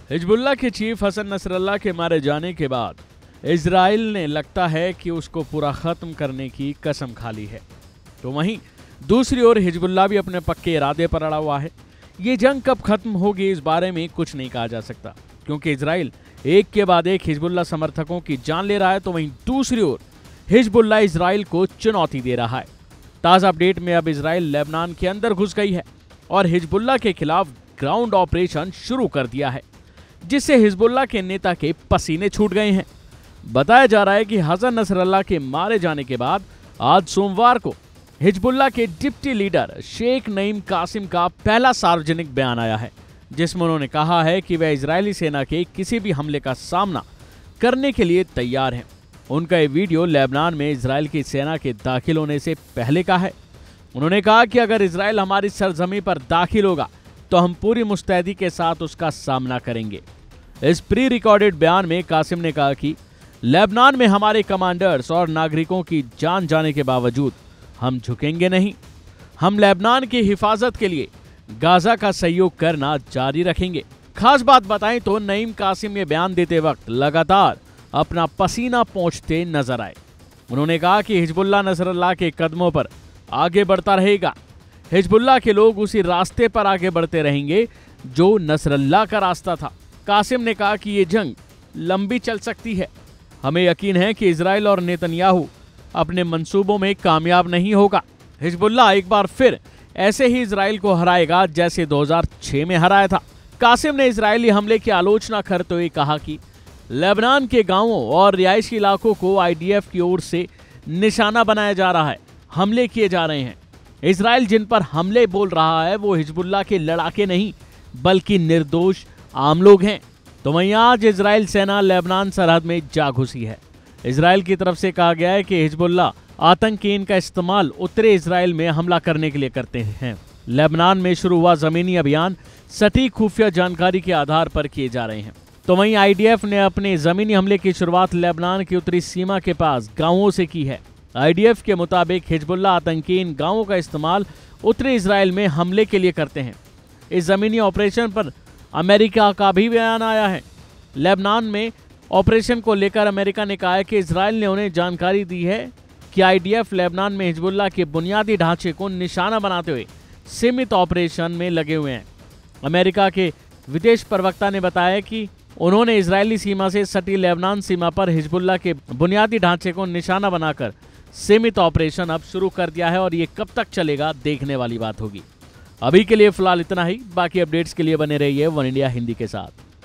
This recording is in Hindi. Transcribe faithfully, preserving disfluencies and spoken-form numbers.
हिजबुल्लाह के चीफ हसन नसरल्लाह के मारे जाने के बाद इजराइल ने लगता है कि उसको पूरा खत्म करने की कसम खा ली है। तो वहीं दूसरी ओर हिजबुल्लाह भी अपने पक्के इरादे पर अड़ा हुआ है। ये जंग कब खत्म होगी इस बारे में कुछ नहीं कहा जा सकता, क्योंकि इजराइल एक के बाद एक हिजबुल्लाह समर्थकों की जान ले रहा है, तो वहीं दूसरी ओर हिजबुल्लाह इजराइल को चुनौती दे रहा है। ताज़ा अपडेट में अब इजराइल लेबनान के अंदर घुस गई है और हिजबुल्लाह के खिलाफ ग्राउंड ऑपरेशन शुरू कर दिया है, जिससे हिजबुल्लाह के नेता के पसीने छूट गए हैं। बताया जा रहा है कि हसन नसरल्लाह के मारे जाने के बाद आज सोमवार को हिजबुल्लाह के deputy leader Sheikh Naim Qassem का पहला सार्वजनिक बयान आया है, जिसमें उन्होंने कहा है कि वह इजरायली सेना के किसी भी हमले का सामना करने के लिए तैयार हैं। उनका ये वीडियो लेबनान में इजरायल की सेना के दाखिल होने से पहले का है। उन्होंने कहा कि अगर इजरायल हमारी सरजमी पर दाखिल होगा तो हम पूरी मुस्तैदी के साथ उसका सामना करेंगे। इस प्री रिकॉर्डेड बयान में कासिम ने कहा कि लेबनान में हमारे कमांडर्स और नागरिकों की जान जाने के बावजूद हम झुकेंगे नहीं। हम लेबनान की हिफाजत के लिए गाजा का सहयोग करना जारी रखेंगे। खास बात बताएं तो नईम कासिम ये बयान देते वक्त लगातार अपना पसीना पोंछते नजर आए। उन्होंने कहा कि हिजबुल्लाह नसरल्लाह के कदमों पर आगे बढ़ता रहेगा। हिजबुल्लाह के लोग उसी रास्ते पर आगे बढ़ते रहेंगे जो नसरल्लाह का रास्ता था। कासिम ने कहा कि ये जंग लंबी चल सकती है। हमें यकीन है कि इजराइल और नेतन्याहू अपने मंसूबों में कामयाब नहीं होगा। हिजबुल्लाह एक बार फिर ऐसे ही इजराइल को हराएगा जैसे दो हज़ार छह में हराया था। कासिम ने इजरायली हमले की आलोचना करते हुए कहा कि लेबनान के गांवों और रिहायशी इलाकों को आई डी एफ की ओर से निशाना बनाया जा रहा है, हमले किए जा रहे हैं। इजराइल जिन पर हमले बोल रहा है वो हिजबुल्लाह के लड़ाके नहीं बल्कि निर्दोष आम लोग हैं। तो वहीं आज इजराइल सेना लेबनान सरहद में जा घुसी है। इजराइल की तरफ से कहा गया है कि हिजबुल्लाह आतंकीन का इस्तेमाल उत्तरी इजराइल में हमला करने के लिए करते हैं। लेबनान में शुरू हुआ जमीनी अभियान सटीक खुफिया जानकारी के आधार पर किए जा रहे हैं। तो वहीं आई डी एफ ने अपने जमीनी हमले की शुरुआत लेबनान की उत्तरी सीमा के पास गांवों से की है। आई डी एफ के मुताबिक हिजबुल्लाह आतंकी इन गांवों का इस्तेमाल उत्तरी इजराइल में हमले के लिए करते हैं। इस जमीनी ऑपरेशन पर अमेरिका का भी बयान आया है। लेबनान में ऑपरेशन को लेकर अमेरिका ने कहा है कि इजराइल ने उन्हें जानकारी दी है कि आई डी एफ लेबनान में हिजबुल्लाह के बुनियादी ढांचे को निशाना बनाते हुए सीमित ऑपरेशन में लगे हुए हैं। अमेरिका के विदेश प्रवक्ता ने बताया कि उन्होंने इजरायली सीमा से सटी लेबनान सीमा पर हिजबुल्लाह के बुनियादी ढांचे को निशाना बनाकर सीमित ऑपरेशन अब शुरू कर दिया है और ये कब तक चलेगा देखने वाली बात होगी। अभी के लिए फिलहाल इतना ही। बाकी अपडेट्स के लिए बने रहिए वन इंडिया हिंदी के साथ।